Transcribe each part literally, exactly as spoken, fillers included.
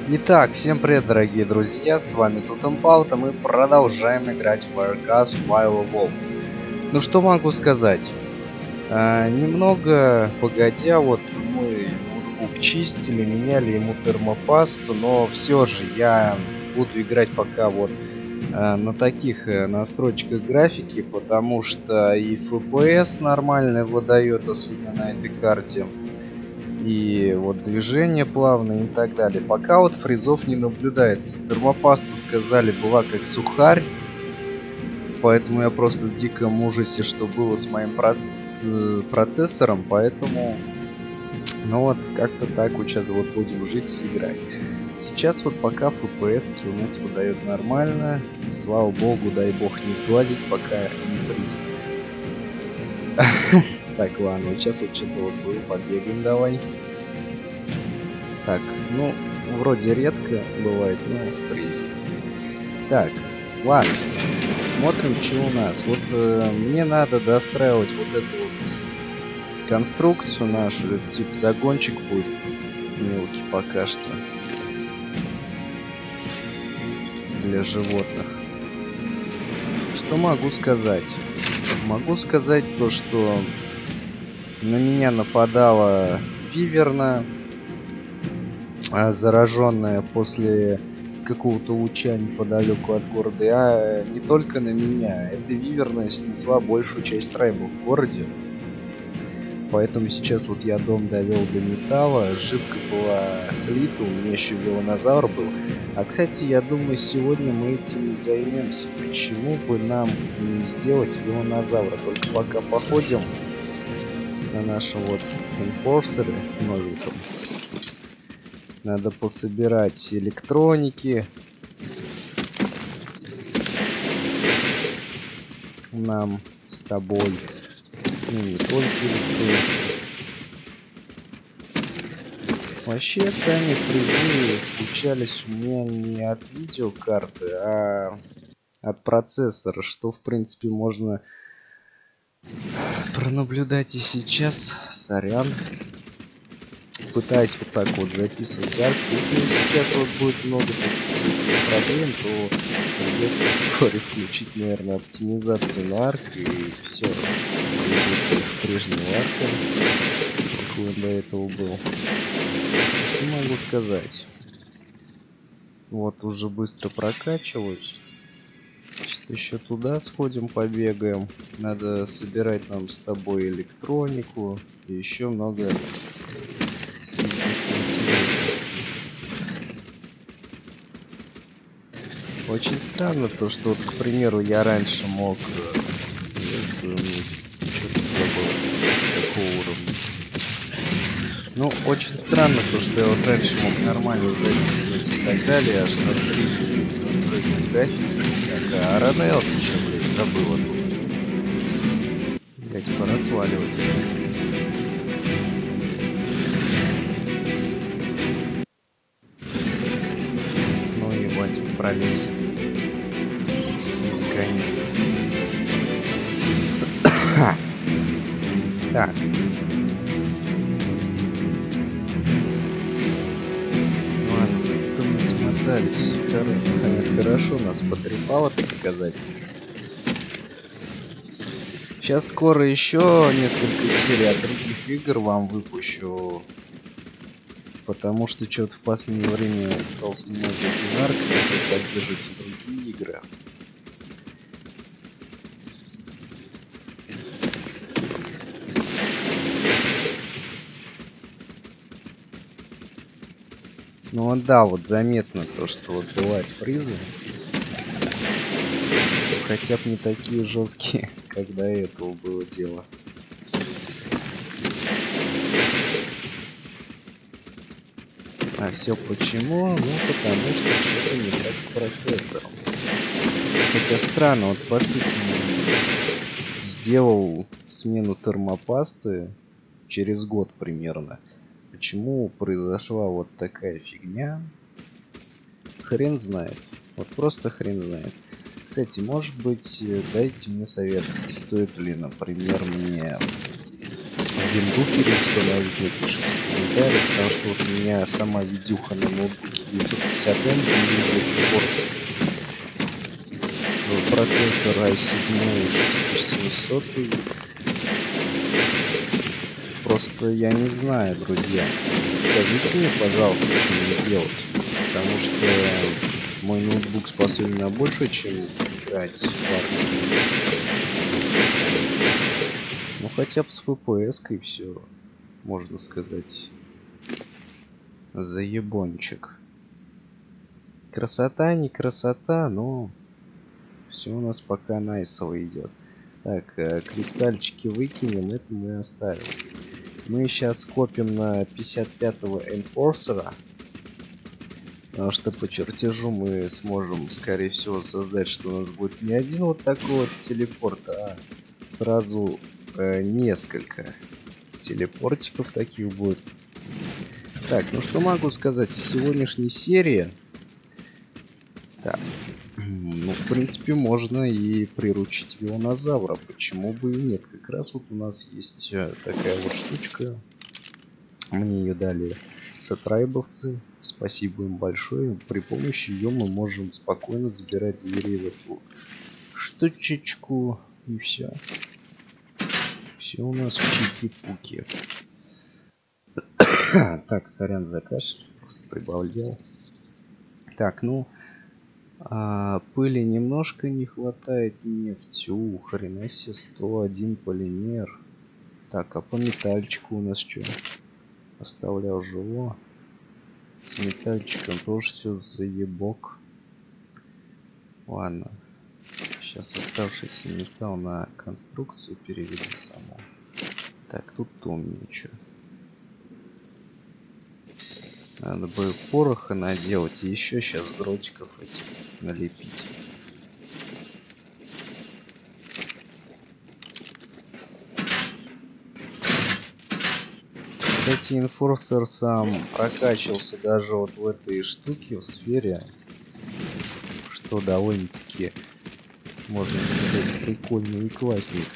Итак, всем привет, дорогие друзья, с вами Тутенпаут, и мы продолжаем играть в Warcraft Wild Wolf. Ну что могу сказать? А, немного погодя, вот мы ноутбук чистили, меняли ему термопасту, но все же я буду играть пока вот а, на таких а, настройках графики, потому что и эф пи эс нормально выдает, особенно на этой карте. И вот движение плавное и так далее. Пока вот фризов не наблюдается. Термопаста, сказали, была как сухарь. Поэтому я просто в диком ужасе, что было с моим про э, процессором. Поэтому, ну вот, как-то так вот сейчас вот будем жить и играть. Сейчас вот пока эф пи эс у нас выдает нормально. Слава богу, дай бог не сгладить, пока не фриз. Так, ладно, сейчас вот что-то вот было, побегаем давай. Так, ну, вроде редко бывает, но в фризе. Так, ладно, смотрим, что у нас. Вот э, мне надо достраивать вот эту вот конструкцию нашу, тип загончик будет мелкий пока что. Для животных. Что могу сказать? Могу сказать то, что на меня нападала виверна, зараженная после какого-то луча неподалеку от города, а не только на меня. Эта виверна снесла большую часть трайбов в городе. Поэтому сейчас вот я дом довел до металла, ошибка была слита, у меня еще велонозавр был. А кстати, я думаю, сегодня мы этим и займемся. Почему бы нам не сделать велонозавра? Только пока походим на наши вот энфорсеры новеньком. Надо пособирать электроники. Нам с тобой. Ну, не только электроники. Вообще, сами фризы случались у меня не от видеокарты, а от процессора, что, в принципе, можно пронаблюдать и сейчас. Сорян. Пытаюсь вот так вот записывать арку. Если сейчас вот будет много таких проблем, то придется вскоре включить, наверное, оптимизацию на арк, и все. В прежнего арка, какой он до этого был. Что могу сказать? Вот уже быстро прокачиваюсь. Сейчас еще туда сходим, побегаем. Надо собирать нам с тобой электронику и еще много. Очень странно то, что вот, к примеру, я раньше мог что-то было такого уровня. Ну, очень странно то, что я вот раньше мог нормально записывать и так далее, аж на три графики. А Ранел, еще, блядь, забыла тут. Блядь, пора сваливать. Ну ебать, пролезь. Так. Ладно, то мы смотались. Хорошо нас потрепало, так сказать. Сейчас скоро еще несколько серий от других игр вам выпущу. Потому что что-то в последнее время стал снимать вебинар, который поддерживает другие игры. Ну вот да, вот заметно то, что вот бывают фризы. Хотя бы не такие жесткие, как до этого было дело. А все почему? Ну потому что что-то не так с процессором. Хотя странно, вот по сути сделал смену термопасты через год примерно. Почему произошла вот такая фигня? Хрен знает. Вот просто хрен знает. Кстати, может быть, дайте мне совет, стоит ли, например, мне винду переустановить, напишите в комментариях, потому что вот у меня сама видюха на ноутбуке девятьсот пятьдесят эм процессор ай семь шесть тысяч семьсот. Просто я не знаю, друзья. Скажите мне, пожалуйста, что мне делать, потому что мой ноутбук способен на больше, чем играть в Warcraft. Ну хотя бы с эф пи эс-кой все, можно сказать. Заебончик. Красота, не красота, но все у нас пока найсово идет. Так, э, кристальчики выкинем, это мы оставим. Мы сейчас копим на пятьдесят пятого Enforcer, потому что по чертежу мы сможем, скорее всего, создать, что у нас будет не один вот такой вот телепорт, а сразу э, несколько телепортиков таких будет. Так, ну что могу сказать из сегодняшней серии? Так, ну в принципе можно и приручить вилонозавра, почему бы и нет. Как раз вот у нас есть такая вот штучка, мне ее дали сатрайбовцы, спасибо им большое. При помощи ее мы можем спокойно забирать зверей в эту штучечку, и все. Все у нас чики-пуки. Так, сорян за кашель, просто прибавлял. Так, ну а, пыли немножко не хватает, нефти. У, хрена себе, сто один полимер. Так, а по метальчику у нас что? Оставлял живо. С метальчиком тоже все заебок. Ладно. Сейчас оставшийся металл на конструкцию переведу саму. Так, тут-то у меня что? Надо бы пороха наделать и еще сейчас дротиков этих налепить. Кстати, Enforcer сам прокачивался даже вот в этой штуке, в сфере, что довольно-таки, можно сказать, прикольно и классненько.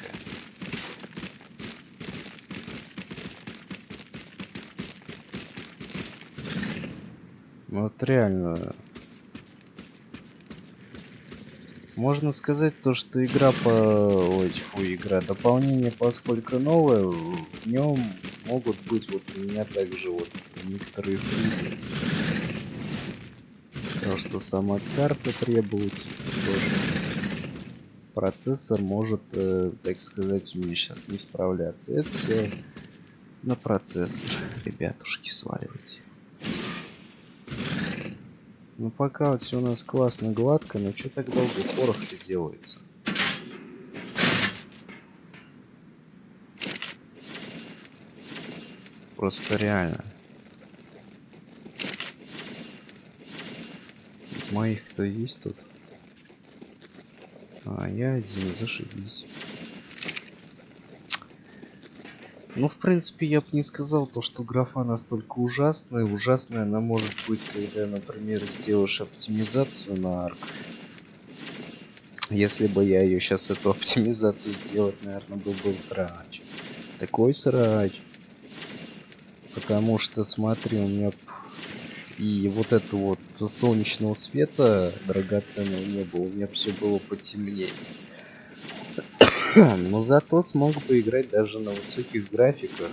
Вот реально. Можно сказать то, что игра по... Ой, фу, игра. Дополнение, поскольку новое, в нем могут быть вот у меня также вот некоторые фризы. Потому что сама карта требуется тоже. Процессор может, э, так сказать, у меня сейчас не справляться. Это все на процессор, ребятушки, сваливайте. Ну пока вот все у нас классно, гладко, но что так долго порох-то делается? Просто реально. Из моих кто есть тут? А, я один, зашибись. Ну, в принципе, я бы не сказал то, что графа настолько ужасная. Ужасная она может быть, когда, например, сделаешь оптимизацию на арк. Если бы я ее сейчас, эту оптимизацию сделать, наверное, был бы срач. Такой срач. Потому что, смотри, у меня и вот это вот солнечного света драгоценного не было. У меня все было потемнее. Но зато смог бы играть даже на высоких графиках.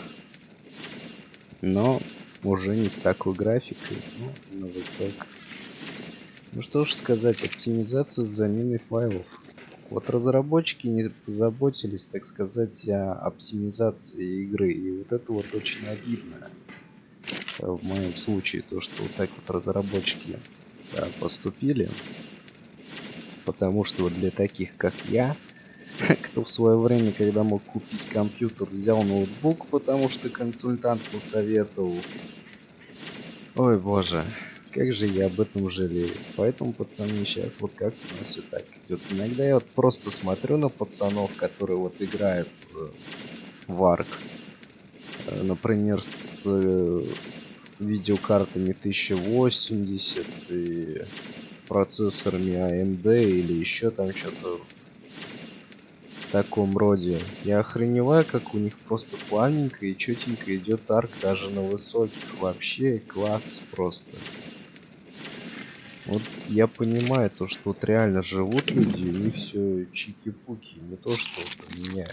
Но уже не с такой графикой, но на высокой. Ну что ж сказать, оптимизация с заменой файлов. Вот разработчики не позаботились, так сказать, о оптимизации игры. И вот это вот очень обидно. В моем случае, то, что вот так вот разработчики, да, поступили. Потому что вот для таких, как я, кто в свое время, когда мог купить компьютер, взял ноутбук, потому что консультант посоветовал. Ой, боже, как же я об этом жалею. Поэтому, пацаны, сейчас вот как у нас все так идет. Иногда я вот просто смотрю на пацанов, которые вот играют в арк. Например, с э, видеокартами тысяча восемьдесят и процессорами эй эм ди или еще там что-то. в таком роде. Я охреневаю, как у них просто плавненько и четенько идет арк даже на высоких. Вообще класс просто. Вот я понимаю то, что вот реально живут люди, и у них все чики-пуки, не то что вот у меня.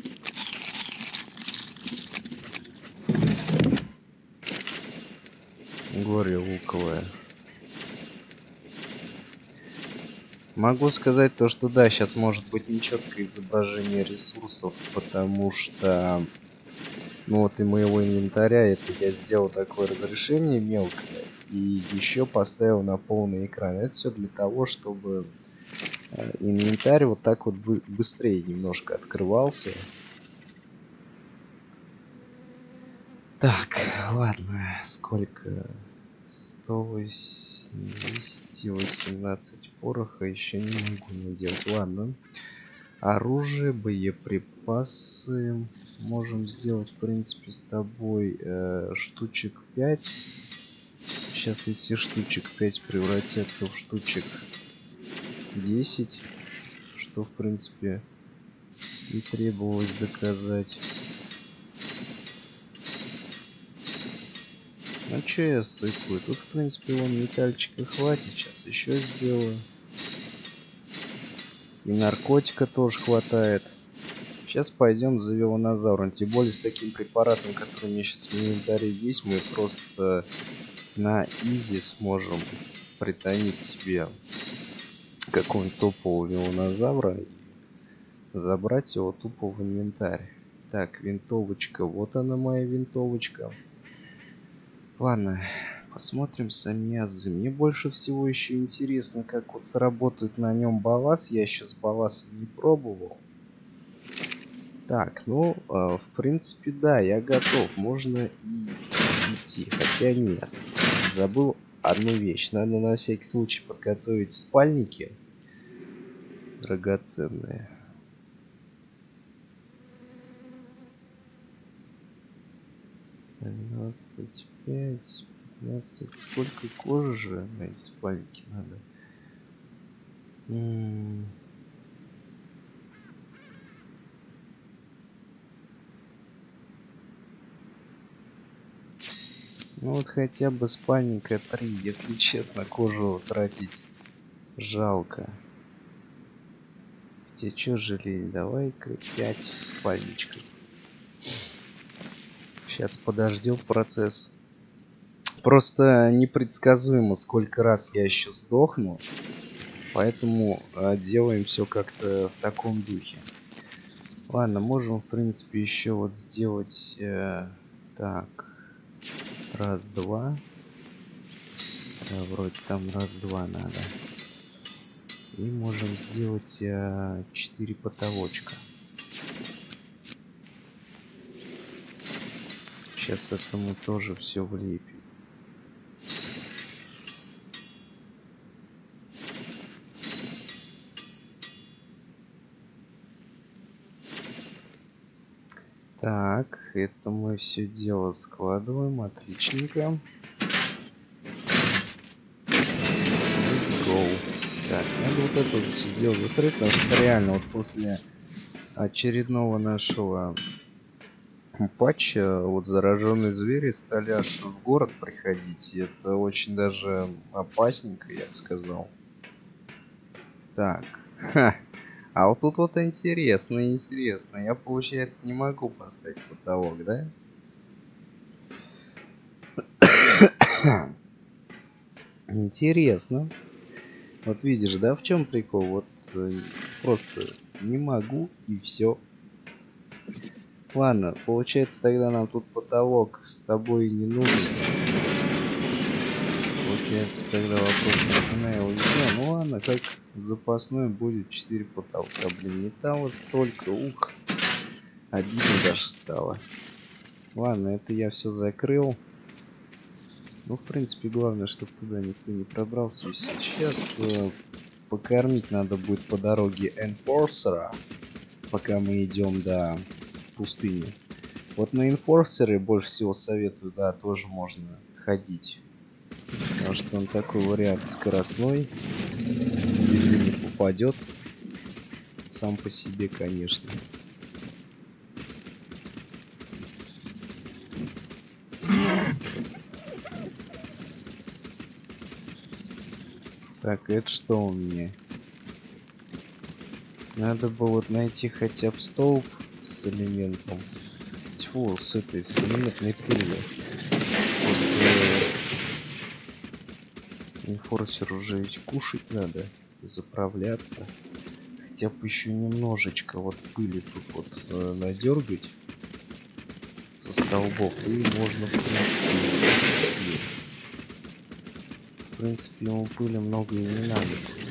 Горе луковое. Могу сказать то, что да, сейчас может быть нечеткое изображение ресурсов, потому что, ну вот и моего инвентаря, это я сделал такое разрешение мелкое и еще поставил на полный экран. Это все для того, чтобы инвентарь вот так вот быстрее немножко открывался. Так, ладно, сколько? сто восемнадцать пороха еще не могу наделать. Ладно. Оружие, боеприпасы. Можем сделать, в принципе, с тобой э, штучек пять. Сейчас эти штучек пять превратятся в штучек десять. Что, в принципе, и требовалось доказать. Ну что я сыкую? Тут, в принципе, вон метальчика хватит. Сейчас еще сделаю. И наркотика тоже хватает. Сейчас пойдем за велоназавром. Тем более с таким препаратом, который у меня сейчас в инвентаре есть, мы просто на изи сможем притомить себе какого-нибудь топового велоназавра и забрать его тупо в инвентарь. Так, винтовочка. Вот она, моя винтовочка. Ладно, посмотрим сами азы. Мне больше всего еще интересно, как вот сработает на нем балласт. Я еще с балластом не пробовал. Так, ну, э, в принципе, да, я готов. Можно и идти. Хотя нет. Забыл одну вещь. Надо на всякий случай подготовить спальники драгоценные. двадцать пять, пятнадцать. Сколько кожи же на эти спальники надо? М-м- Ну вот хотя бы спальника три, если честно, кожу тратить жалко. Тебе чё жалеть? Давай-ка пять спальничков. Сейчас подождем процесс. Просто непредсказуемо, сколько раз я еще сдохну. Поэтому э, делаем все как-то в таком духе. Ладно, можем, в принципе, еще вот сделать... Э, так... Раз-два. Да, вроде там раз-два надо. И можем сделать э, четыре потолочка. Сейчас это мы тоже все влепим. Так, это мы все дело складываем. Отличненько. Let's go. Так, надо вот это вот все дело выстроить, потому что реально вот после очередного нашего патча вот зараженные звери стали аж в город приходить. И это очень даже опасненько, я бы сказал. Так. Ха. А вот тут вот интересно, интересно. Я, получается, не могу поставить потолок, да? Интересно. Вот видишь, да, в чем прикол? Вот э, просто не могу и все. Ладно, получается, тогда нам тут потолок с тобой не нужен. Получается, тогда вопрос на его везде. Ну ладно, как запасной будет четыре потолка. Блин, металла столько, ух. Обидно даже стало. Ладно, это я все закрыл. Ну, в принципе, главное, чтобы туда никто не пробрался. И сейчас э, покормить надо будет по дороге Энфорсера, пока мы идем до пустыни. Вот на Энфорсере больше всего советую, да, тоже можно ходить. Потому что он такой вариант скоростной. Если не попадет. сам по себе, конечно. Так, это что у меня? Надо было найти хотя бы столб с элементом. Тьфу, с этой, с элементной пылью. Вот, э, инфорсер уже ведь кушать надо, заправляться. Хотя бы еще немножечко вот пыли тут вот э, надергать со столбов, и можно, в принципе, в принципе, ему пыли много и не надо.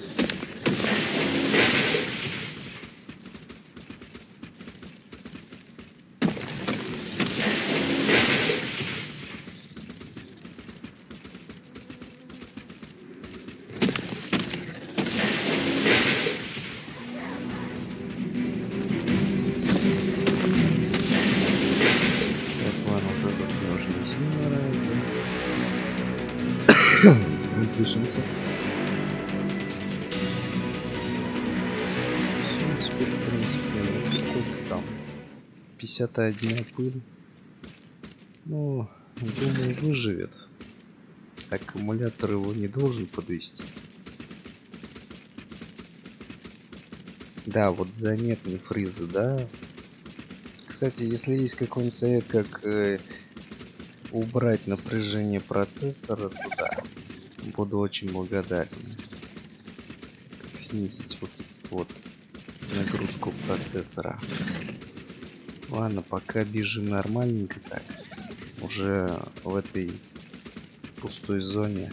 Движемся. Все, теперь, в принципе, сколько там? пятьдесят одна пыль. Ну, думаю, выживет. Аккумулятор его не должен подвести. Да, вот заметны фризы, да. Кстати, если есть какой-нибудь совет, как э, убрать напряжение процессора, то да. Буду очень благодарен. Снизить вот, вот нагрузку процессора. Ладно, пока бежим нормальненько так. Уже в этой пустой зоне.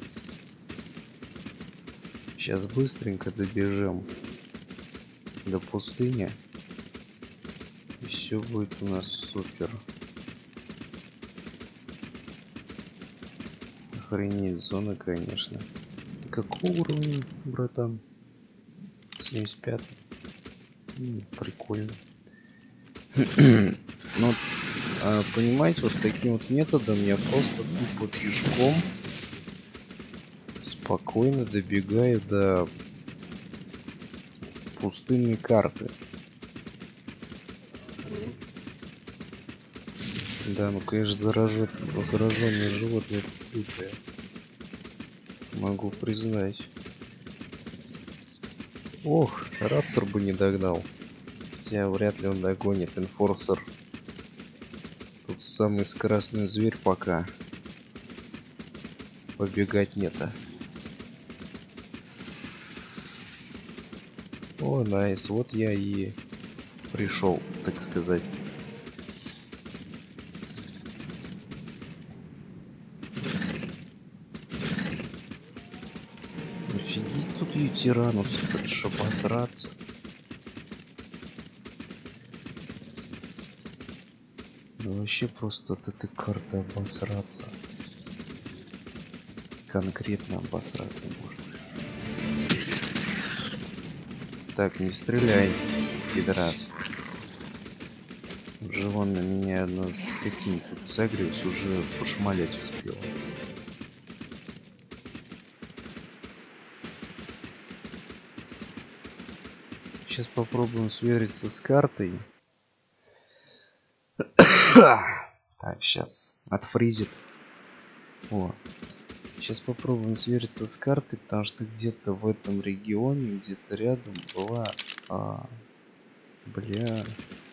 Сейчас быстренько добежим до пустыни. И все будет у нас супер. Охренеть, зона, конечно. Какого уровня, братан? семьдесят пять. М, прикольно. Ну, а, понимаете, вот таким вот методом я просто тупо пешком спокойно добегаю до пустынной карты. Да, ну конечно, заражен, зараженные животные глупые. Могу признать. Ох, раптор бы не догнал. Хотя вряд ли он догонит. Энфорсер. Тут самый скоростной зверь пока. Побегать нет-то. О, найс. Вот я и пришел, так сказать. Офигеть, тут и тиранус, чтобы обосраться. Ну, вообще просто от этой карты обосраться. Конкретно обосраться можно. Так, не стреляй, пидорас. Уже вон на меня одно скотин тут согрелся, уже пошмалять успел. Сейчас попробуем свериться с картой. Так, сейчас отфризит. О. Сейчас попробуем свериться с картой, потому что где-то в этом регионе, где-то рядом была... А, бля...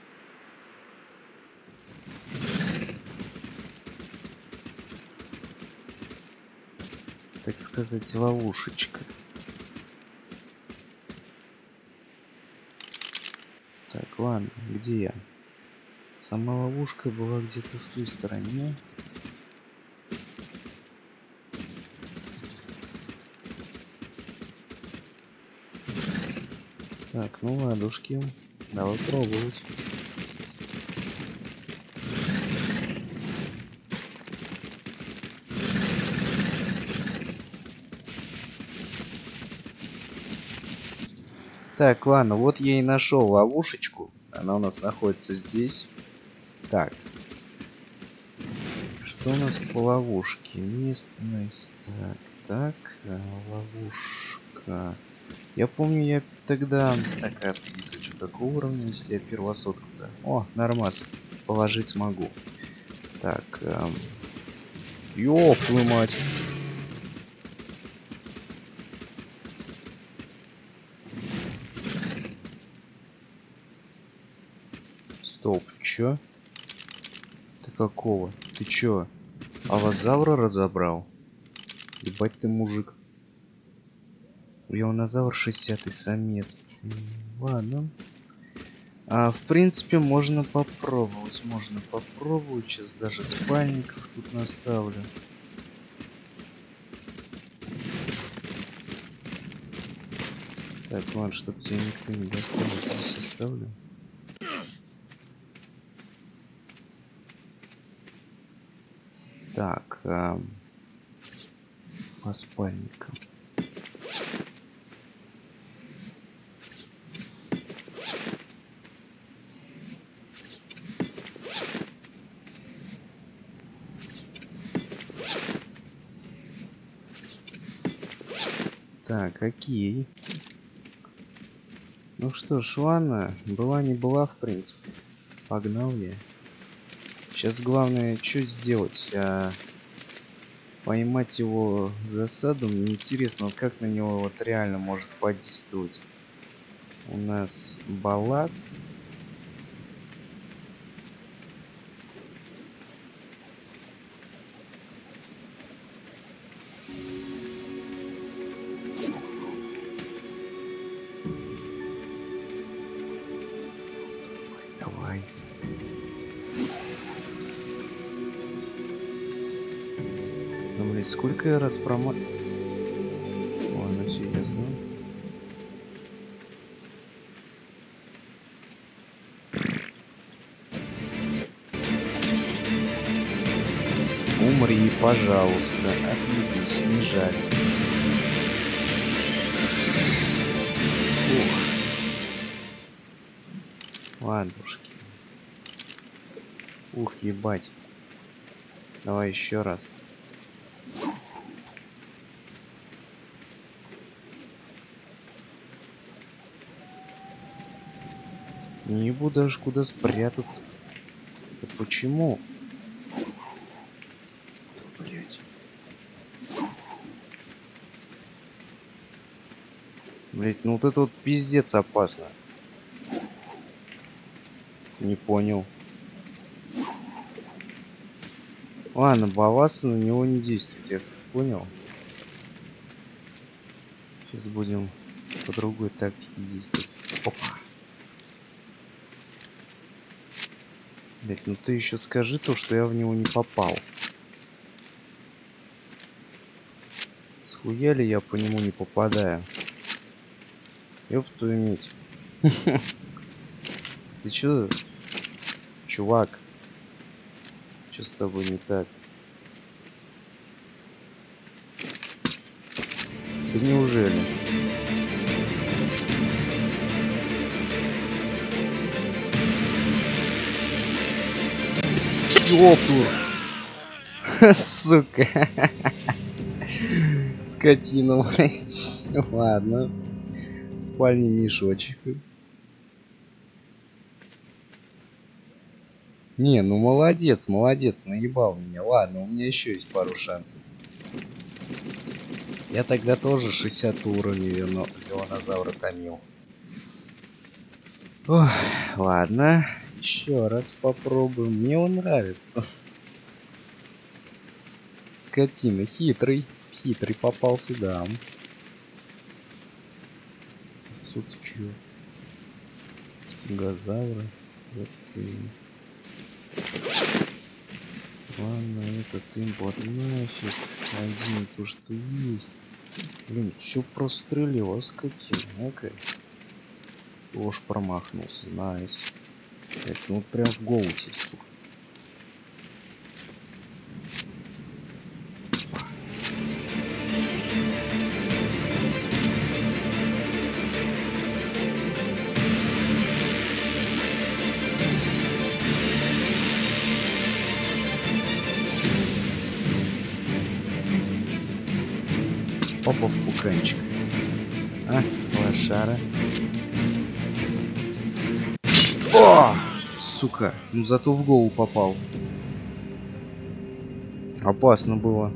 Так сказать, ловушечка. Так, ладно, где я? Сама ловушка была где-то в той стороне. Так, ну ладушки. Давай пробовать. Так, ладно, вот я и нашел ловушечку. Она у нас находится здесь. Так. Что у нас по ловушке? Местность. Так, так, ловушка. Я помню, я тогда... Так, отвисочек. какого уровня, если я первосотка-то? О, нормас. Положить смогу. Так. Эм... Ёб твою мать. Стоп, чё? Ты какого? Ты чё? Аллозавра разобрал? Ебать ты мужик. Ионозавр шестидесятый самец. Ладно. А, в принципе, можно попробовать. Можно попробовать. Сейчас даже спальников тут наставлю. Так, ладно, чтобы тебя никто не достал, здесь оставлю. Так, а, по спальникам. Так, окей. Ну что ж, ладно, была не была, в принципе. Погнал я. Сейчас главное, что сделать? А, поймать его в засаду. Мне интересно, вот как на него вот реально может подействовать. У нас балласт. Давай. Ну, блин, сколько я раз промо... Ладно, все ясно. Умри, пожалуйста. Отъебись, не жаль. Ух. Ладушки. Ух, ебать. Давай еще раз. Не буду даже куда спрятаться. Да почему? Блять. Блять, ну вот это вот пиздец опасно. Не понял. Ладно, балласы на него не действует, я понял. Сейчас будем по другой тактике действовать. Опа. Блять, ну ты еще скажи то, что я в него не попал. Схуя ли я по нему не попадаю? Ёб твою медь. Ты чё, чувак? Чё с тобой не так? Да неужели? Ёпту! Сука! Скотина, блядь. Ладно. Спальный мешочек. Не, ну молодец, молодец, наебал меня. Ладно, у меня еще есть пару шансов. Я тогда тоже шестьдесят уровней ионозавра томил. Ох, ладно, еще раз попробуем. Мне он нравится. Скотина, хитрый, хитрый попался, да. Суд чё? Стегозавра. Вот ты. Ладно, этот импорт нафиг. Один то, что есть. Блин, все прострелило, скотина. Ну-ка. Ложь промахнулся. Найс. Это ну прям в голову тебе, сука. Попа в пуканчик. А, лошара. О! Сука, ну зато в голову попал. Опасно было.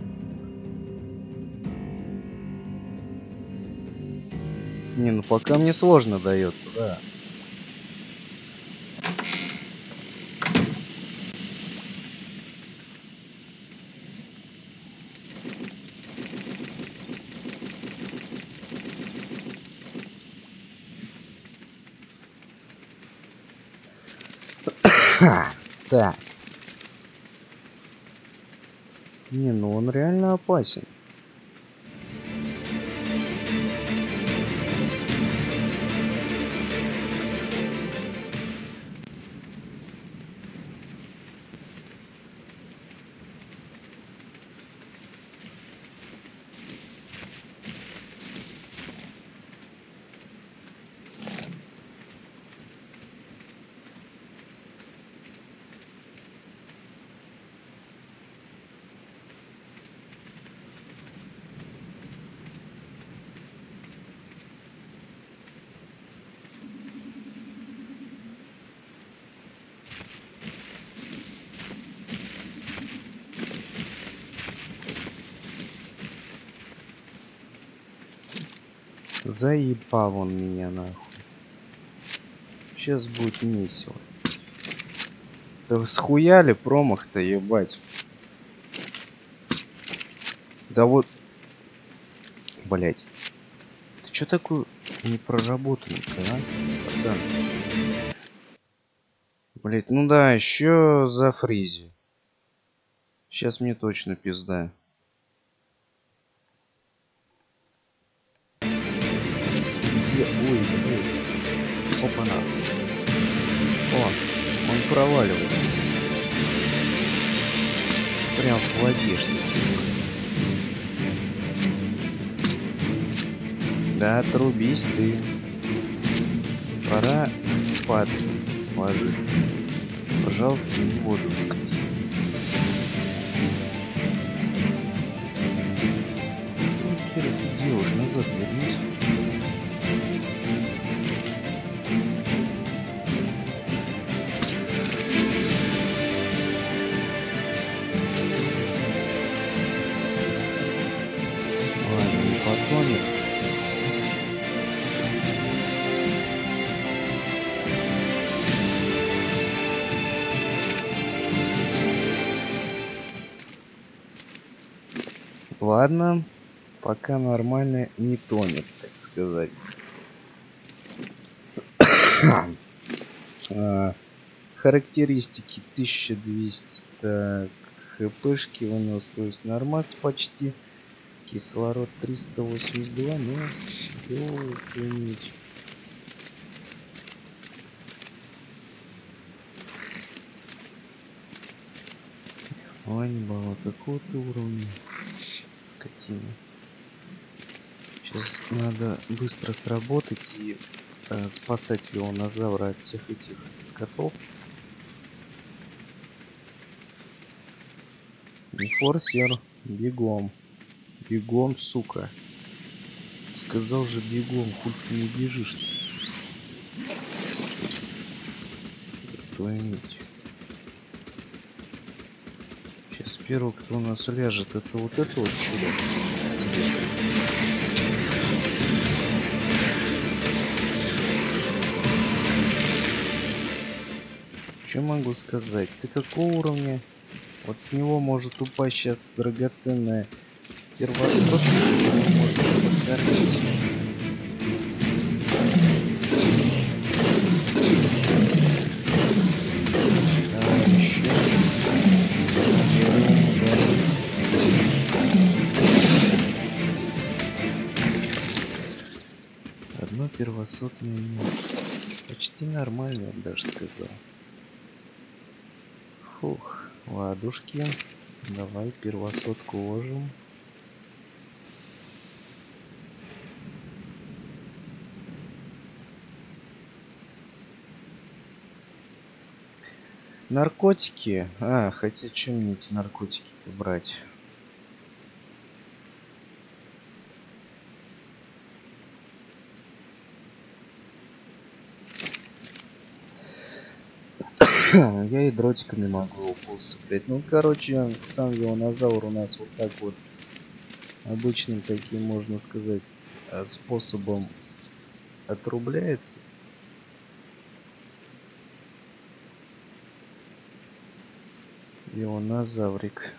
Не, ну пока мне сложно дается, да. Так. Не, ну он реально опасен. Заебал он меня нахуй. Сейчас будет весело. Да схуяли промах-то, ебать. Да вот. Блять. Ты чё такой непроработанный-то, а, пацан? Блять, ну да, еще за фризи. Сейчас мне точно пизда. Где? Ой, блядь. Опа-на. О, он проваливается. Прям в воде, что ли. Да, отрубись ты. Пора спать ложиться. Пожалуйста, не воду скати. Ну, хер ты делаешь, назад вернись. Ладно, не потонет. Ладно, пока нормально не тонет, так сказать. а, характеристики тысяча двести, так, хпшки, выносливость нормас почти, кислород триста восемьдесят два, ну, ёлки. Ой, не было какого ты уровня, скотина. Сейчас надо быстро сработать и э, спасать леонозавра от всех этих скотов. Не форсер, бегом. Бегом, сука. Сказал же бегом, хуй ты не бежишь. Твою мать. Сейчас первый, кто у нас ляжет, это вот это вот чудо. Что могу сказать? Ты какого уровня? Вот с него может упасть сейчас драгоценная первосортка, которую можно подкормить. Давай еще. Одно первосортное мясо. Почти нормально, я бы даже сказал. Фух, ладушки. Давай первосотку ложим. Наркотики. А, хотя чем мне эти наркотики брать? Я и дротиками могу его усыплять. Ну, короче, сам велонозавр у нас вот так вот обычным таким, можно сказать, способом отрубляется. Велонозаврик.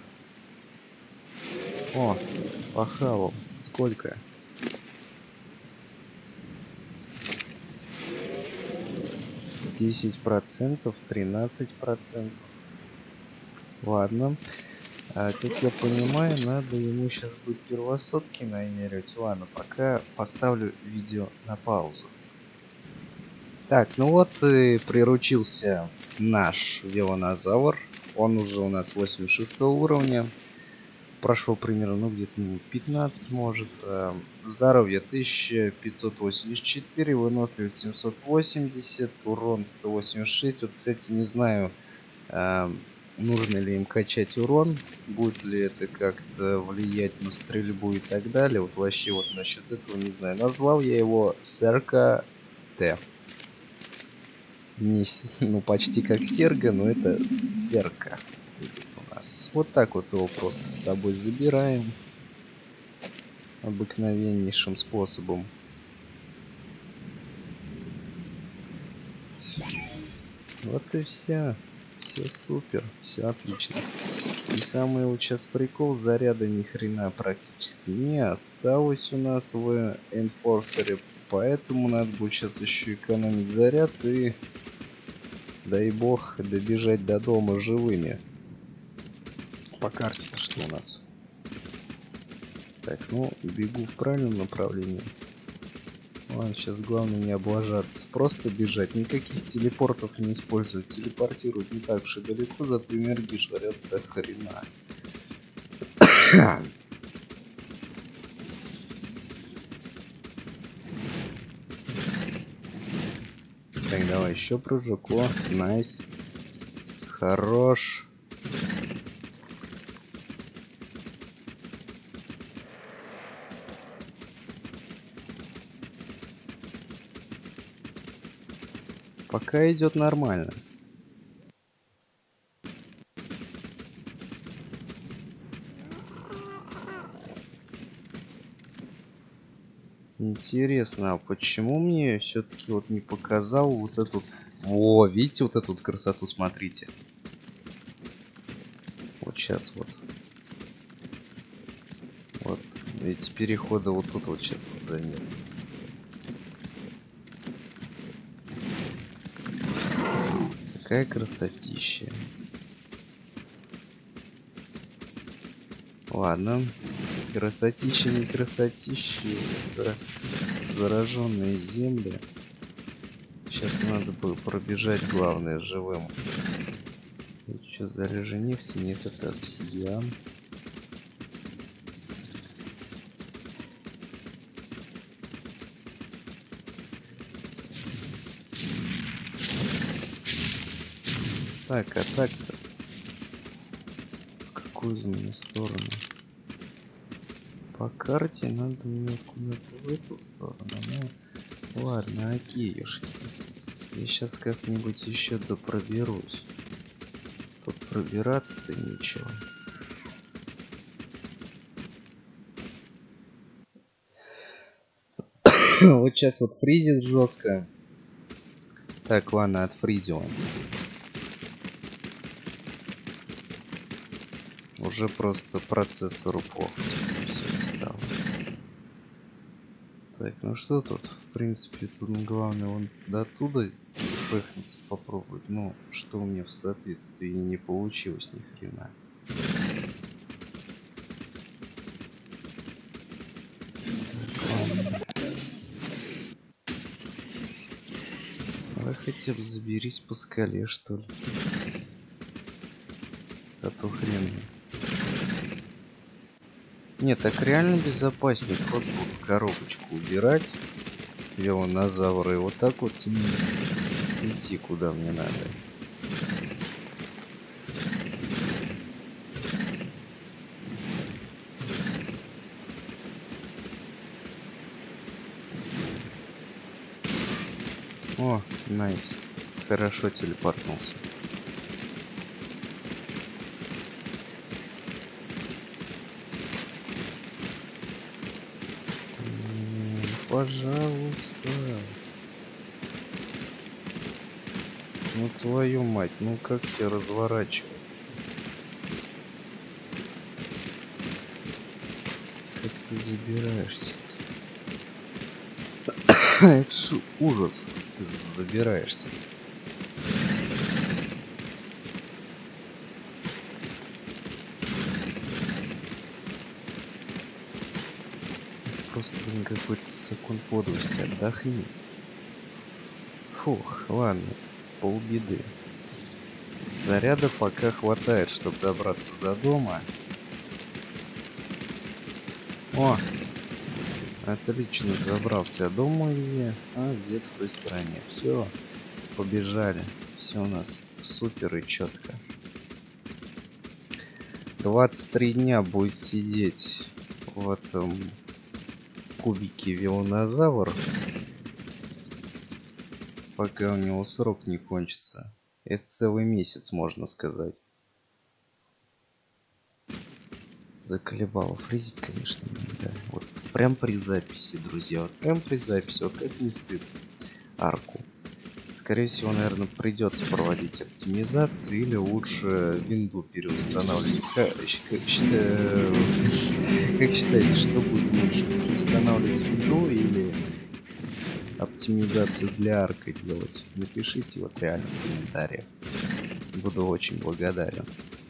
О, похавал. Сколько? десять процентов, тринадцать процентов. Ладно. А, как я понимаю, надо ему сейчас будет первосотки намерить. Ладно, пока поставлю видео на паузу. Так, ну вот и приручился наш велонозавр. Он уже у нас восемьдесят шестого уровня. Прошло примерно, ну, где-то минут пятнадцать, может. Э, здоровье тысяча пятьсот восемьдесят четыре, выносливость семьсот восемьдесят, урон сто восемьдесят шесть. Вот, кстати, не знаю, э, нужно ли им качать урон, будет ли это как-то влиять на стрельбу и так далее. Вот вообще вот насчет этого не знаю. Назвал я его Серка Т. Не, ну, почти как Серга, но это Серка. У нас вот так вот его просто с собой забираем обыкновеннейшим способом. Вот и все. Все супер, все отлично. И самый вот сейчас прикол, заряда ни хрена практически не осталось у нас в Энфорсере, поэтому надо будет сейчас еще экономить заряд и, дай бог, добежать до дома живыми. По карте что у нас? Так, ну, бегу в правильном направлении. Ладно, сейчас главное не облажаться. Просто бежать. Никаких телепортов не использовать. Телепортировать не так уж и далеко, зато энергии жрет до хрена. Так, давай еще прыжок. О, найс. Хорош. Пока идет нормально. Интересно, а почему мне все-таки вот не показал вот этот... О, видите вот эту вот красоту, смотрите. Вот сейчас вот. Вот эти переходы вот тут вот сейчас вот заметны. Какая красотища. Ладно. Красотища, не красотища. Это зараженные земли. Сейчас надо было пробежать, главное, живым. Это что, залежи нефти? Нет, это обсидиан. Так, а так-то в какую из меня сторону? По карте надо мне куда-то в эту сторону. Ну, ладно, окейушки. Я сейчас как-нибудь еще допроберусь. Тут пробираться-то ничего. Вот сейчас вот фризит жестко. Так, ладно, отфризил. Уже просто процессору плохо все стало. Так, ну что тут? В принципе, тут главное вон до туда пыхнуть попробовать. Ну, что у меня в соответствии не получилось ни хрена. Давай хотя бы заберись по скале, что ли. А то хрен. Нет, так реально безопаснее просто вот в коробочку убирать велонозавра и вот так вот идти куда мне надо. О, найс. Хорошо телепортнулся. пожалуйста. Ну твою мать, ну как тебя разворачивать? Как ты забираешься? Это ж ужас, ты забираешься. Просто, блин, какой-то закон подлости, отдохни. Фух, ладно, полбеды. Заряда пока хватает, чтобы добраться до дома. О! Отлично, забрался дома и... А, где-то в той стороне. Все, побежали. Все у нас супер и четко. двадцать три дня будет сидеть в этом кубике велонозавр, пока у него срок не кончится. Это целый месяц, можно сказать. Заколебало фризить, конечно, да. Вот прям при записи, друзья. Вот прям при записи. Вот как не стыдно. Арку. Скорее всего, наверное, придется проводить оптимизацию или лучше винду переустанавливать. Как, как, считаю, как считаете, что будет лучше? Устанавливать винду или оптимизацию для арка делать? Напишите вот реально в комментариях. Буду очень благодарен.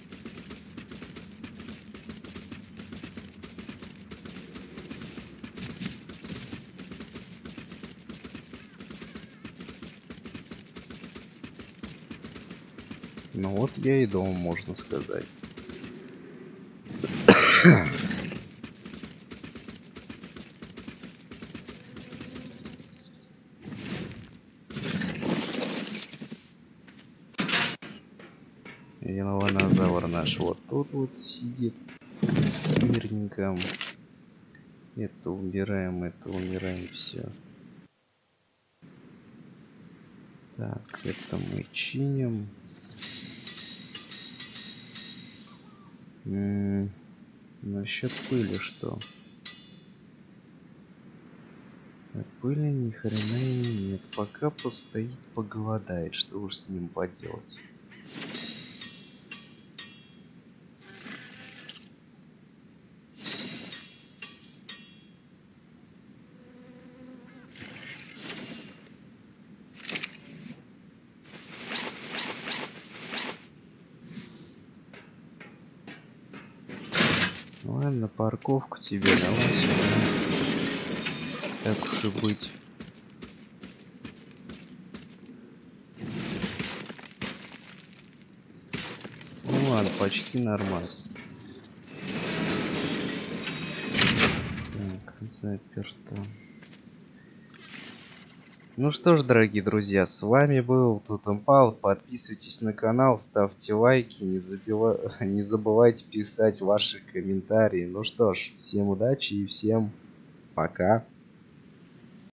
Ну вот я и дома, можно сказать. Велонозавр наш вот тут вот сидит смирненько. Это убираем, это убираем, все. Так, это мы чиним. М-м, насчет пыли что? А пыли ни хрена и нет. Пока постоит, поголодает. Что уж с ним поделать? Ладно, парковку тебе давай сюда. Так уж и быть. Ну ладно, почти нормас. Так, заперто. Ну что ж, дорогие друзья, с вами был Тутемпаут. Подписывайтесь на канал, ставьте лайки, не, забива... не забывайте писать ваши комментарии. Ну что ж, всем удачи и всем пока.